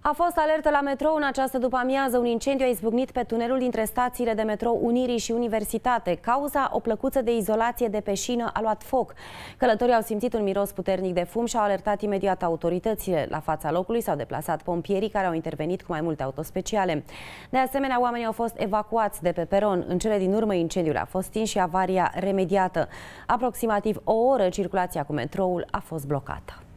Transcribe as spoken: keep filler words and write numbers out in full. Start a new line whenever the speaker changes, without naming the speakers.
A fost alertă la metrou în această după-amiază. Un incendiu a izbucnit pe tunelul dintre stațiile de metrou Unirii și Universitate. Cauza, o plăcuță de izolație de pe șină a luat foc. Călătorii au simțit un miros puternic de fum și au alertat imediat autoritățile. La fața locului s-au deplasat pompierii, care au intervenit cu mai multe autospeciale. De asemenea, oamenii au fost evacuați de pe peron. În cele din urmă, incendiul a fost stins și avaria remediată. Aproximativ o oră, circulația cu metroul a fost blocată.